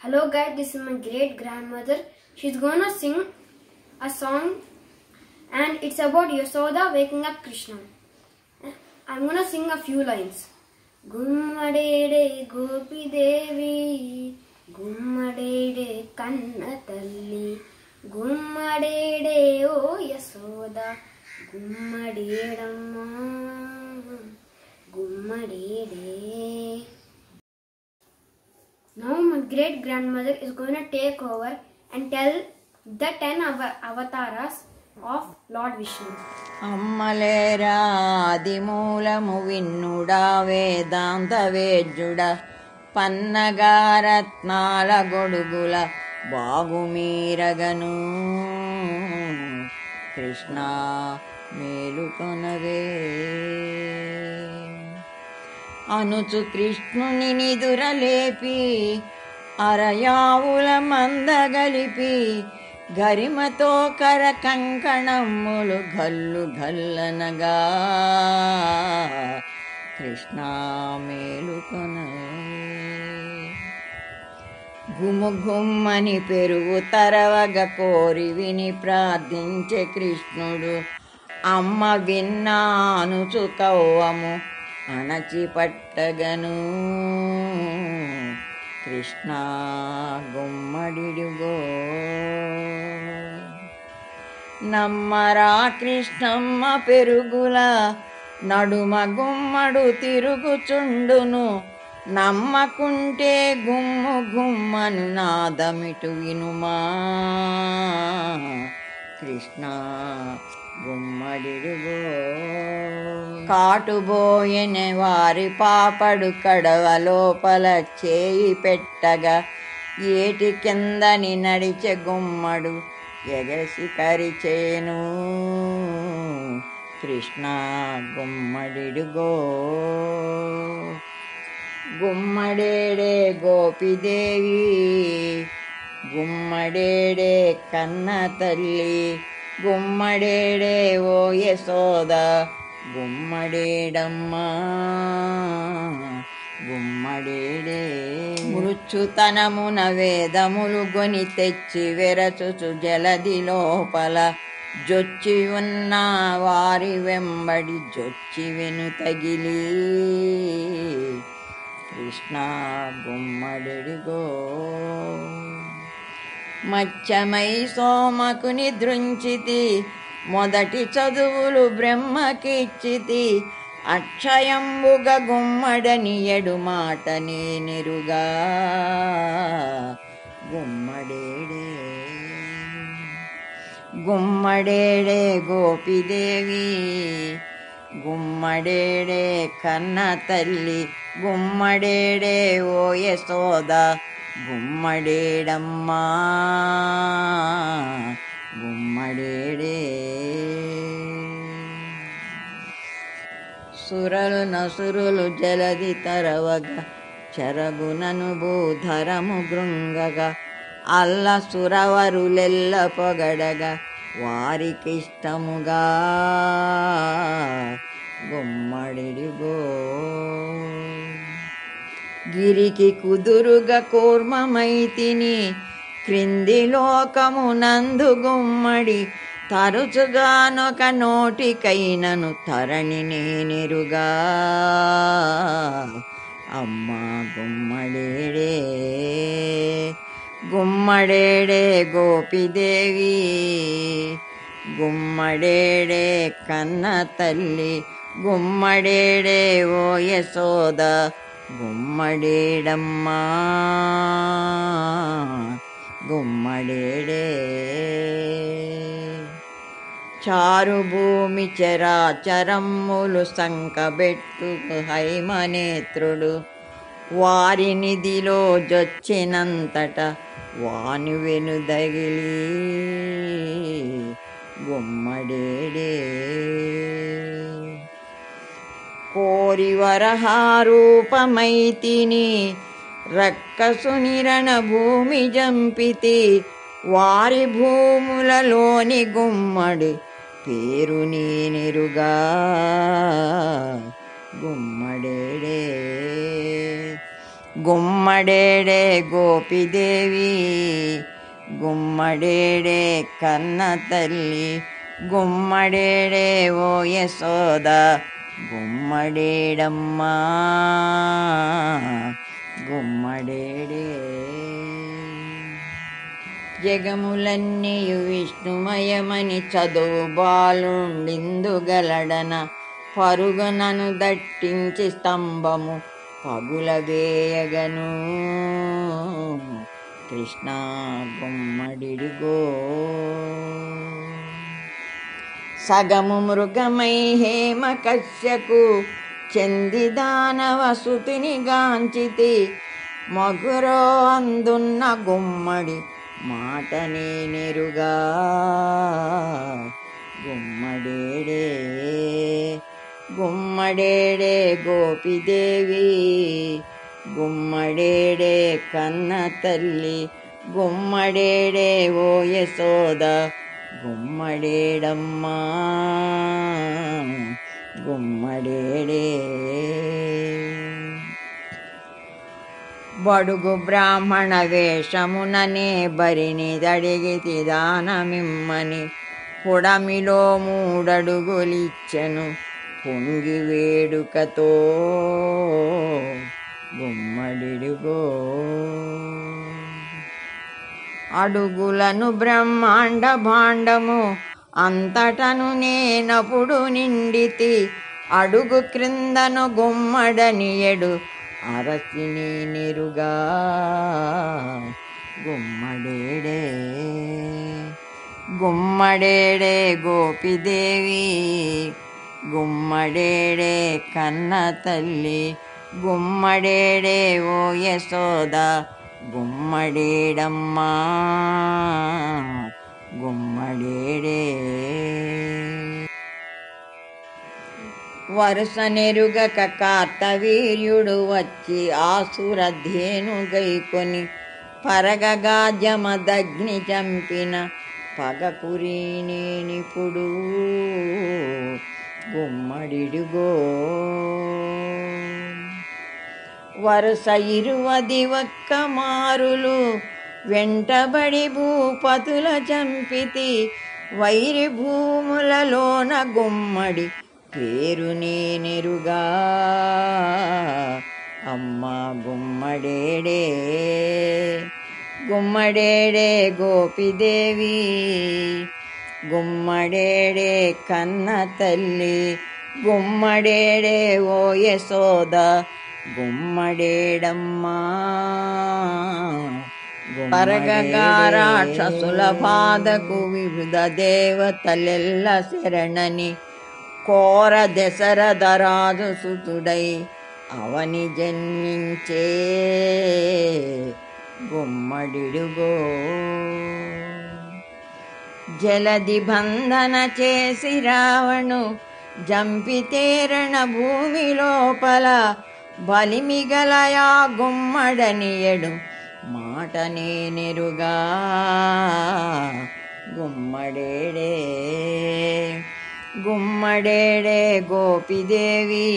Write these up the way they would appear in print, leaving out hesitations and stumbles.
Hello guys, this is my great grandmother. She's gonna sing a song and it's about Yasoda waking up Krishna. I'm gonna sing a few lines. Gummadede Gopi Devi, Gummadede Kanna Talli, Gummadede O Yasoda, Gummadedamma, Gummadede. Now my great grandmother is going to take over and tell the 10 avatars of Lord Vishnu. అమ్మలేరా ఆదిమూలము విన్నుడా వేదాంత వేద్యుడ పన్నగారత్నాల గొడుగుల బాగుమీరగను కృష్ణ మేలుకొనవే అనుచు కృష్ణుని నిదురలేపి అరయావుల మందగలిపి గరిమతో కర కంకణములు గల్లు గల్లనగా కృష్ణ మేలుకొనవే గుమ్ముగుమ్మని పెరుగు తరవగ కోరి విని ప్రార్థించే కృష్ణుడు అమ్మ విన్నానుచు కవ్వము అణచిపట్టగను కృష్ణ గుమ్మడిడుగో నమ్మరా కృష్ణమ్మ పెరుగుల నడుమ గుమ్మడు తిరుగుచుండును నమ్మకుంటే గుమ్ము గుమ్మను నాదమిటు వినుమా కృష్ణ గుమ్మడిడుగో కాటుబోయెన వారి పాపడు కడవ లోపల చేయి పెట్టగా ఏటి కిందని నడిచె గుమ్మడు ఎగసి కరిచేను కృష్ణ గుమ్మడిడుగో గుమ్మడేడే గోపిదేవి గుమ్మడేడే కన్న తల్లి గుమ్మడేడే ఓ యశోద గుమ్మడేడమ్మా గుమ్మడేడే మృత్యుతనమున వేదములు గొని తెచ్చి వెరచుచు జలది లోపల జొచ్చి ఉన్న వారి వెంబడి జొచ్చి వెను తగిలి కృష్ణ గుమ్మడిగో మచ్చమై సోమకుని దృంచితి మొదటి చదువులు బ్రహ్మకిచ్చితి అక్షయంబుగ గుమ్మడని ఎడు మాట నేనిరుగా గుమ్మడేడే గుమ్మడేడే గోపిదేవి గుమ్మడేడే కన్న తల్లి గుమ్మడేడే ఓ యశోద గుమ్మడేడమ్మా గుమ్మడేడే సురలు నసురులు జలది తరవగా చెరగునను భూధరము గృంగగా అల్ల సురవరులెల్ల పొగడగా వారికిష్టముగా గుమ్మడిగో గిరికి కుదురుగా కూర్మమైతిని క్రింది లోకమునందు గుమ్మడి తరచుగానొక నోటికైనను తరణి నేనిరుగా అమ్మా గుమ్మడేడే గుమ్మడేడే గోపిదేవి గుమ్మడేడే కన్న తల్లి గుమ్మడేడే ఓ యశోద గుమ్మడేడమ్మా గుమ్మడేడే చారు భూమి చరాచరమ్ములు సంకబెట్టు హైమనేత్రుడు వారి నిధిలో జొచ్చినంతట వాని వెనుదగిలి గుమ్మడేడే కోరి వరహారూపమైతిని రక్కసునిరణ భూమి జంపితి వారి భూములలోని గుమ్మడి పేరు నేనెరుగా గుమ్మడేడే గుమ్మడేడే గోపిదేవి గుమ్మడేడే కన్న తల్లి గుమ్మడేడే ఓ యశోద గుమ్మడేడమ్మా గుమ్మడేడే జగములన్నీయు విష్ణుమయమని చదువు బాలుండిందుగలడన పరుగునను దట్టించి స్తంభము పగులవేయగను కృష్ణ గుమ్మడిడిగో సగము మృగమై హేమ కశ్యకు చెంది దానవసుతిని గాంచితి మగురో అందున్న గుమ్మడి మాట నేనెరుగా గుమ్మడేడే గుమ్మడేడే గోపిదేవి గుమ్మడేడే కన్న తల్లి గుమ్మడేడే ఓ యశోద గుమ్మడేడమ్మా గుమ్మడేడే బడుగు బ్రాహ్మణ వేషముననే బరిని దడిగితి దానమిమ్మని పొడమిలో 3 అడుగులిచ్చెను పొంగి వేడుకతో గుమ్మడిడుగో అడుగులను బ్రహ్మాండ భాండము అంతటను నేనప్పుడు నిండితి అడుగు క్రిందను గుమ్మడనియడు అరసిని నిరుగా గుమ్మడేడే గుమ్మడేడే గోపిదేవి గుమ్మడేడే కన్న తల్లి గుమ్మడేడే ఓ యశోద గుమ్మడేడమ్మా గుమ్మడేడే వరుస నెరుగక కార్తవీర్యుడు వచ్చి ఆసురధేను గైకొని పరగగా జమదగ్ని చంపిన పగపురి నేనిప్పుడు గుమ్మడిడుగో వరుస 21 మారులు వెంటబడి భూపతుల చంపితి వైరి భూములలోన గుమ్మడి పేరు నేనెరుగా అమ్మా గుమ్మడేడే గుమ్మడేడే గోపిదేవి గుమ్మడేడే కన్న తల్లి గుమ్మడేడే ఓ యశోద గుమ్మడేడమ్మా పరగగా రాక్షసుల బాధకు వివిధ దేవతలెల్ల శరణని కోర దశరథరాజు సుతుడై అవని జన్మించే గుమ్మడిడుగో జలది బంధన చేసి రావణు జంపితేరణ భూమి లోపల బలిమిగలయా గుమ్మడనియడు మాట నేనెరుగా గుమ్మడేడే గుమ్మడేడే గోపిదేవి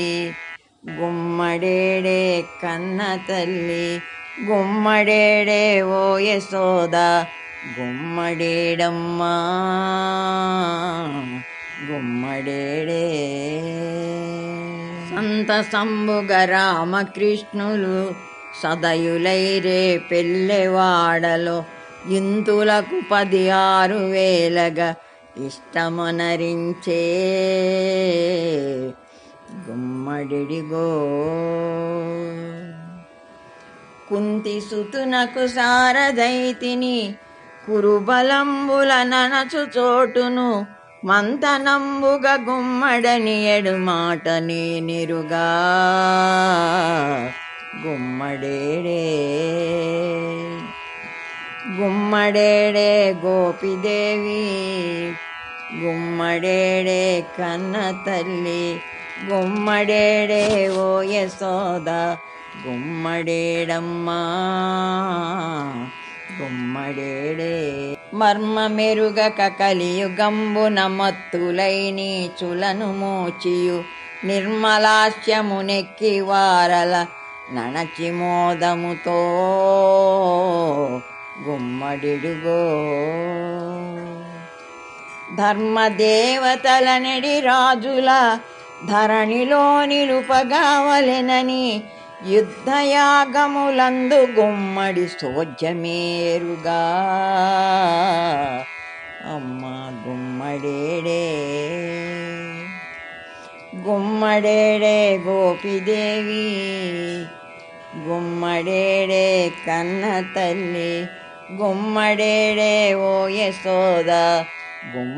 గుమ్మడేడే కన్న తల్లి గుమ్మడేడే ఓ యశోద గుమ్మడేడమ్మా గుమ్మడేడే సంతసంబుగ రామకృష్ణులు సదయులైరే పెళ్ళెవాడలో ఇంతులకు 16 వేలగా ఇష్టమనరించే గుమ్మడిడిగో కుంతి సుతునకు సారదైతిని కురుబలంబుల ననచు చోటును మంతనంబుగ గుమ్మడనియడు మాట నేనెరుగా గుమ్మడేడే గుమ్మడేడే గోపిదేవి గుమ్మడేడే కన్న తల్లి గుమ్మడేడే ఓ యశోద గుమ్మడేడమ్మా గుమ్మడేడే మర్మ మెరుగక కలియుగంబున మత్తులై నీచులను మోచియు నిర్మలాస్యమునెక్కి వారల నణచి మోదముతో గుమ్మడిడుగో. ధర్మదేవతలనెడి రాజుల ధరణిలో నిలుపగావలెనని యుద్ధయాగములందు గుమ్మడి సోజ్యమేరుగా. అమ్మ గుమ్మడేడే గుమ్మడేడే గోపిదేవి, గుమ్మడేడే కన్న తల్లి, గుమ్మడేడే ఓ యశోద,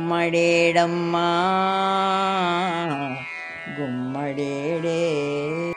గుమ్మడేడమ్మా గుమ్మడేడే.